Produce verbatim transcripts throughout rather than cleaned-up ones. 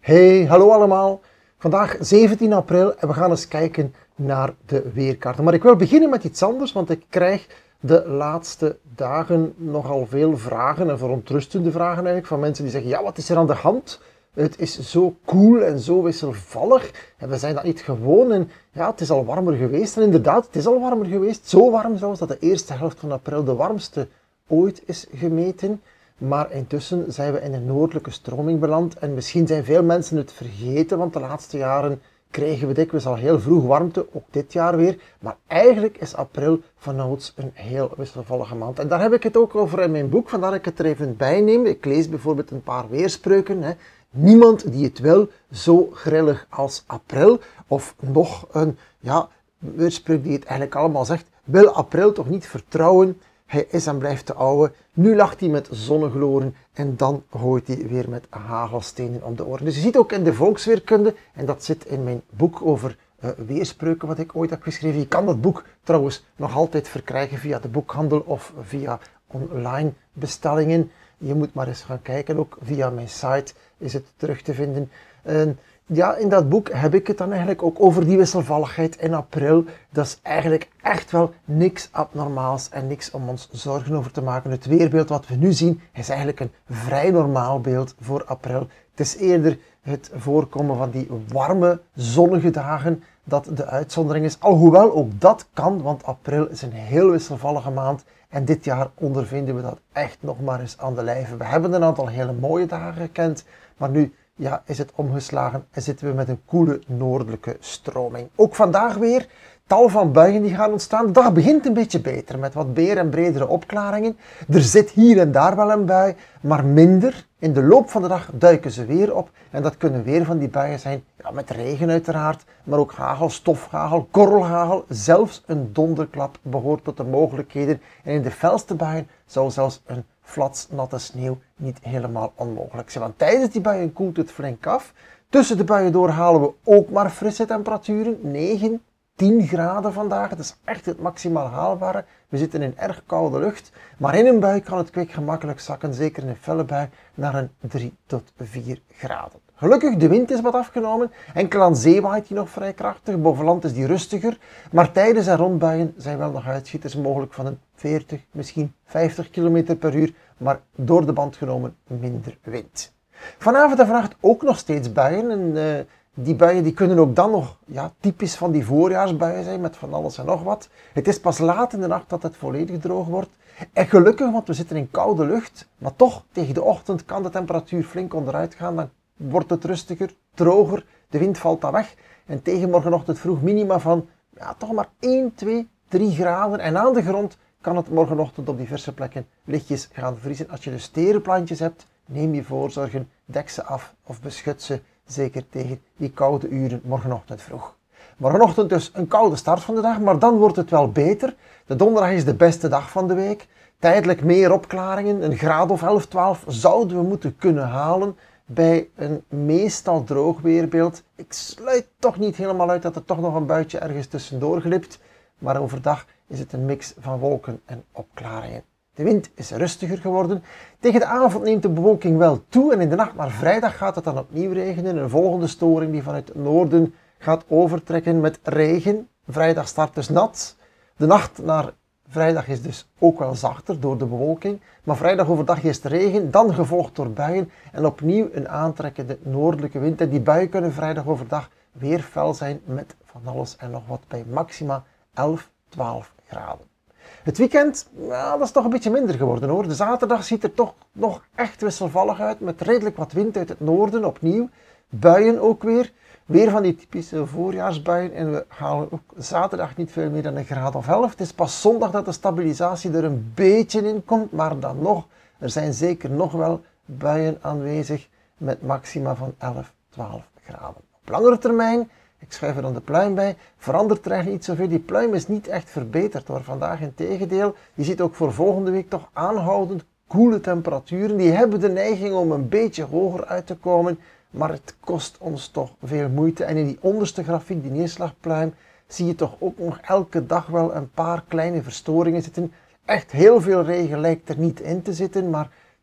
Hey, hallo allemaal. Vandaag zeventien april en we gaan eens kijken naar de weerkaarten. Maar ik wil beginnen met iets anders, want ik krijg de laatste dagen nogal veel vragen en verontrustende vragen eigenlijk van mensen die zeggen, ja, wat is er aan de hand? Het is zo koel en zo wisselvallig en we zijn dat niet gewoon en ja, het is al warmer geweest. En inderdaad, het is al warmer geweest. Zo warm zelfs dat de eerste helft van april de warmste ooit is gemeten. Maar intussen zijn we in een noordelijke stroming beland en misschien zijn veel mensen het vergeten, want de laatste jaren kregen we dikwijls al heel vroeg warmte, ook dit jaar weer. Maar eigenlijk is april vanouds een heel wisselvallige maand. En daar heb ik het ook over in mijn boek, vandaar dat ik het er even bij neem. Ik lees bijvoorbeeld een paar weerspreuken. Hè. Niemand die het wil, zo grillig als april. Of nog een ja, weerspreuk die het eigenlijk allemaal zegt, wil april toch niet vertrouwen. Hij is en blijft de oude. Nu lacht hij met zonnegloren en dan gooit hij weer met hagelstenen om de oren. Dus je ziet ook in de volksweerkunde, en dat zit in mijn boek over uh, weerspreuken wat ik ooit heb geschreven. Je kan dat boek trouwens nog altijd verkrijgen via de boekhandel of via online bestellingen. Je moet maar eens gaan kijken, ook via mijn site is het terug te vinden. Uh, Ja, in dat boek heb ik het dan eigenlijk ook over die wisselvalligheid in april. Dat is eigenlijk echt wel niks abnormaals en niks om ons zorgen over te maken. Het weerbeeld wat we nu zien is eigenlijk een vrij normaal beeld voor april. Het is eerder het voorkomen van die warme, zonnige dagen dat de uitzondering is. Alhoewel ook dat kan, want april is een heel wisselvallige maand. En dit jaar ondervinden we dat echt nog maar eens aan de lijve. We hebben een aantal hele mooie dagen gekend, maar nu ja, is het omgeslagen en zitten we met een koele noordelijke stroming. Ook vandaag weer tal van buien die gaan ontstaan. De dag begint een beetje beter met wat meer en bredere opklaringen. Er zit hier en daar wel een bui, maar minder. In de loop van de dag duiken ze weer op en dat kunnen weer van die buien zijn, ja, met regen uiteraard, maar ook hagel, stofhagel, korrelhagel, zelfs een donderklap behoort tot de mogelijkheden. En in de felste buien zou zelfs een flatsnatte sneeuw niet helemaal onmogelijk zijn. Want tijdens die buien koelt het flink af. Tussen de buien door halen we ook maar frisse temperaturen, negen, tien graden vandaag. Dat is echt het maximaal haalbare. We zitten in erg koude lucht, maar in een bui kan het kwik gemakkelijk zakken, zeker in een felle bui, naar een drie tot vier graden. Gelukkig, de wind is wat afgenomen. Enkel aan zee waait die nog vrij krachtig. Boven land is die rustiger. Maar tijdens en rond buien zijn wel nog uitschieters mogelijk van een veertig, misschien vijftig kilometer per uur. Maar door de band genomen minder wind. Vanavond en vannacht ook nog steeds buien. En uh, die buien die kunnen ook dan nog ja, typisch van die voorjaarsbuien zijn. Met van alles en nog wat. Het is pas laat in de nacht dat het volledig droog wordt. En gelukkig, want we zitten in koude lucht. Maar toch, tegen de ochtend kan de temperatuur flink onderuit gaan. Dan wordt het rustiger, droger, de wind valt dan weg en tegen morgenochtend vroeg minima van ja, toch maar één, twee, drie graden en aan de grond kan het morgenochtend op diverse plekken lichtjes gaan vriezen. Als je dus terenplantjes hebt, neem je voorzorgen, dek ze af of beschut ze, zeker tegen die koude uren morgenochtend vroeg. Morgenochtend dus een koude start van de dag, maar dan wordt het wel beter. De donderdag is de beste dag van de week. Tijdelijk meer opklaringen, een graad of elf, twaalf zouden we moeten kunnen halen bij een meestal droog weerbeeld. Ik sluit toch niet helemaal uit dat er toch nog een buitje ergens tussendoor glipt, maar overdag is het een mix van wolken en opklaringen. De wind is rustiger geworden. Tegen de avond neemt de bewolking wel toe en in de nacht naar vrijdag gaat het dan opnieuw regenen. Een volgende storing die vanuit het noorden gaat overtrekken met regen. Vrijdag start dus nat. De nacht naar vrijdag is dus ook wel zachter door de bewolking, maar vrijdag overdag is het regen, dan gevolgd door buien en opnieuw een aantrekkende noordelijke wind. En die buien kunnen vrijdag overdag weer fel zijn met van alles en nog wat bij maxima elf, twaalf graden. Het weekend, nou, dat is toch een beetje minder geworden hoor. De zaterdag ziet er toch nog echt wisselvallig uit met redelijk wat wind uit het noorden opnieuw. Buien ook weer. Weer van die typische voorjaarsbuien en we halen ook zaterdag niet veel meer dan een graad of elf. Het is pas zondag dat de stabilisatie er een beetje in komt, maar dan nog, er zijn zeker nog wel buien aanwezig met maxima van elf, twaalf graden. Op langere termijn, ik schrijf er dan de pluim bij, verandert er eigenlijk niet zoveel. Die pluim is niet echt verbeterd hoor, vandaag in tegendeel. Je ziet ook voor volgende week toch aanhoudend koele temperaturen. Die hebben de neiging om een beetje hoger uit te komen. Maar het kost ons toch veel moeite. En in die onderste grafiek, die neerslagpluim, zie je toch ook nog elke dag wel een paar kleine verstoringen zitten. Echt heel veel regen lijkt er niet in te zitten, maar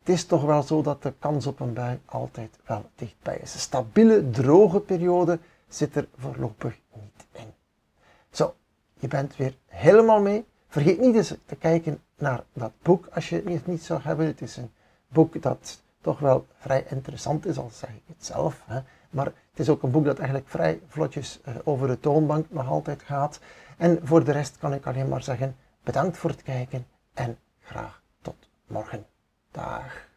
het is toch wel zo dat de kans op een bui altijd wel dichtbij is. Een stabiele, droge periode zit er voorlopig niet in. Zo, je bent weer helemaal mee. Vergeet niet eens te kijken naar dat boek als je het niet zou hebben. Het is een boek dat toch wel vrij interessant is, al zeg ik het zelf. Hè. Maar het is ook een boek dat eigenlijk vrij vlotjes uh, over de toonbank nog altijd gaat. En voor de rest kan ik alleen maar zeggen, bedankt voor het kijken en graag tot morgen. Dag.